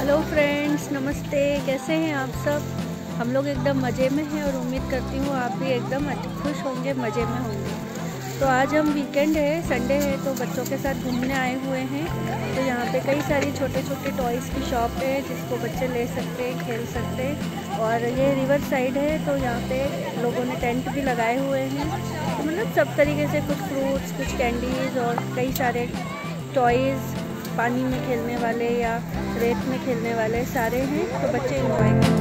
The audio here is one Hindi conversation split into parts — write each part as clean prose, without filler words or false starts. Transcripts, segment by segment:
हेलो फ्रेंड्स, नमस्ते। कैसे हैं आप सब? हम लोग एकदम मज़े में हैं और उम्मीद करती हूँ आप भी एकदम खुश होंगे, मज़े में होंगे। तो आज हम वीकेंड है, संडे है, तो बच्चों के साथ घूमने आए हुए हैं। तो यहाँ पे कई सारी छोटे छोटे टॉयज़ की शॉप है जिसको बच्चे ले सकते हैं, खेल सकते हैं। और ये रिवर साइड है, तो यहाँ पे लोगों ने टेंट भी लगाए हुए हैं। तो मतलब सब तरीके से कुछ फ्रूट्स, कुछ कैंडीज़ और कई सारे टॉयज़, पानी में खेलने वाले या रेत में खेलने वाले सारे हैं, तो बच्चे एंजॉय करें।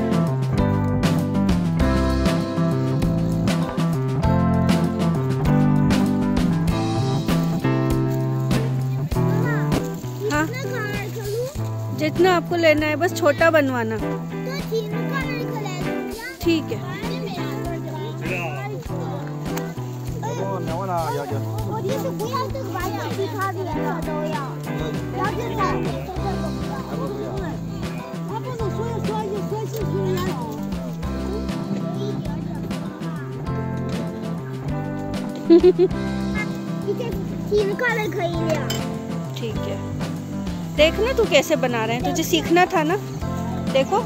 हाँ, जितना आपको लेना है, बस छोटा बनवाना। ठीक है। ठीक है, देखना तू कैसे बना रहे हैं, तुझे सीखना था ना। देखो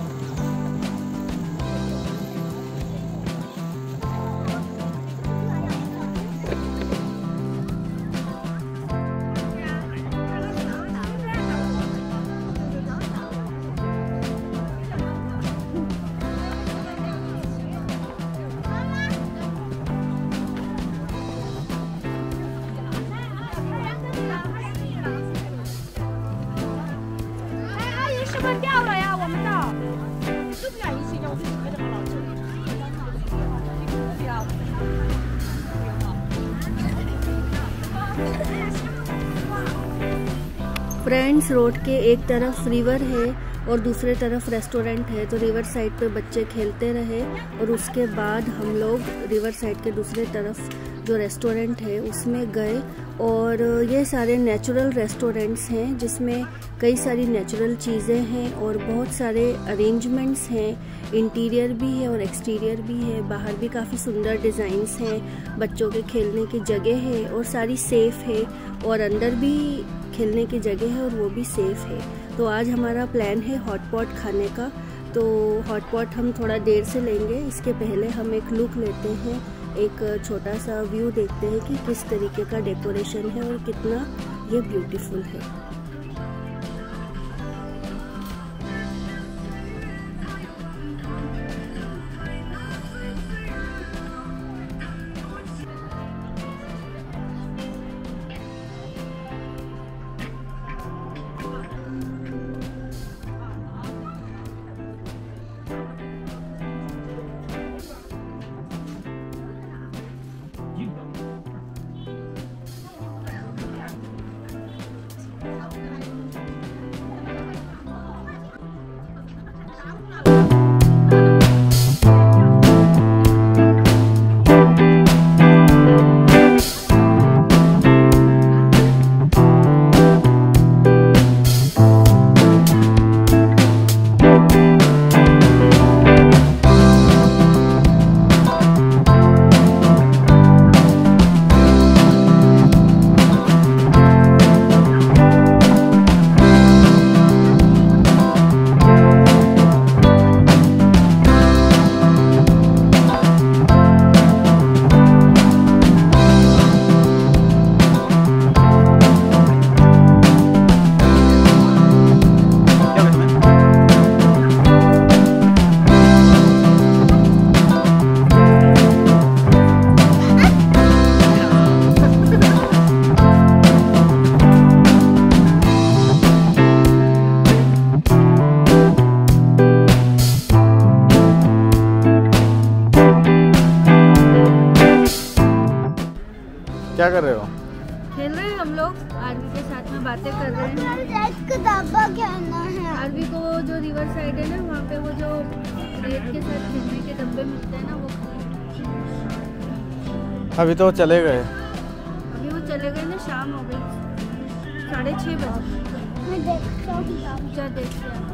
फ्रेंड्स, रोड के एक तरफ रिवर है और दूसरे तरफ रेस्टोरेंट है। तो रिवर साइड पे बच्चे खेलते रहे और उसके बाद हम लोग रिवर साइड के दूसरे तरफ जो रेस्टोरेंट है उसमें गए। और ये सारे नेचुरल रेस्टोरेंट्स हैं जिसमें कई सारी नेचुरल चीज़ें हैं और बहुत सारे अरेंजमेंट्स हैं। इंटीरियर भी है और एक्सटीरियर भी है। बाहर भी काफ़ी सुंदर डिज़ाइंस हैं। बच्चों के खेलने की जगह है और सारी सेफ़ है, और अंदर भी खेलने की जगह है और वो भी सेफ़ है। तो आज हमारा प्लान है हॉट पॉट खाने का। तो हॉट पॉट हम थोड़ा देर से लेंगे। इसके पहले हम एक लुक लेते हैं, एक छोटा सा व्यू देखते हैं कि किस तरीके का डेकोरेशन है और कितना ये ब्यूटीफुल है। क्या कर रहे हो? खेल रहे हैं हम लोग, आरवी के साथ में बातें कर रहे हैं। किताबा खेलना है। आरवी को जो रिवर साइड है ना, वहाँ पे वो जो रेत के साथ खेलने के डब्बे मिलते हैं ना, वो अभी तो चले गए। अभी वो चले गए ना, शाम हो गई, 6:30 बजे। मैं देखता हूँ। जा देखते हैं।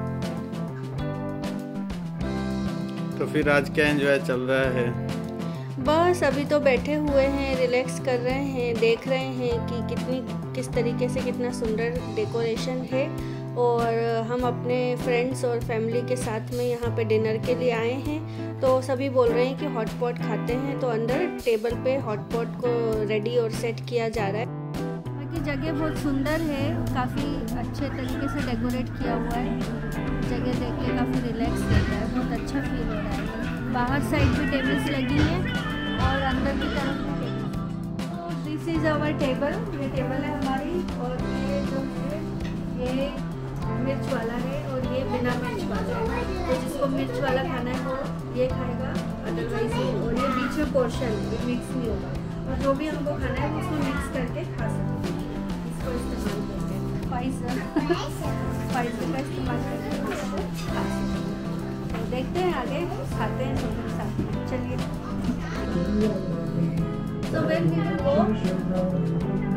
तो फिर आज क्या एंजॉय चल रहा है? बस अभी तो बैठे हुए हैं, रिलैक्स कर रहे हैं, देख रहे हैं कि किस तरीके से कितना सुंदर डेकोरेशन है। और हम अपने फ्रेंड्स और फैमिली के साथ में यहाँ पे डिनर के लिए आए हैं। तो सभी बोल रहे हैं कि हॉट पॉट खाते हैं, तो अंदर टेबल पे हॉट पॉट को रेडी और सेट किया जा रहा है। बाकी जगह बहुत सुंदर है, काफ़ी अच्छे तरीके से डेकोरेट किया हुआ है। जगह देख के काफ़ी रिलैक्स रहता है, बहुत अच्छा फील हो रहा है। बाहर साइड भी टेबल्स लगी हैं और अंदर की तरफ भी टेबल। तो दिस इज़ आवर टेबल, ये टेबल है हमारी। और ये जो है ये मिर्च वाला है और ये बिना मिर्च वाला है। तो जिसको मिर्च वाला खाना है वो ये खाएगा, अदरवाइज ये। और ये बीच में पोर्शन ये मिक्स नहीं होगा, और जो भी हमको खाना है वो उसको मिक्स करके खा सकते हैं। इसको इस्तेमाल करते हैं स्पाइस का इस्तेमाल करके इसको खा सकते हैं। तो देखते हैं आगे, खाते हैं सबके साथ में। चलिए। So when we will go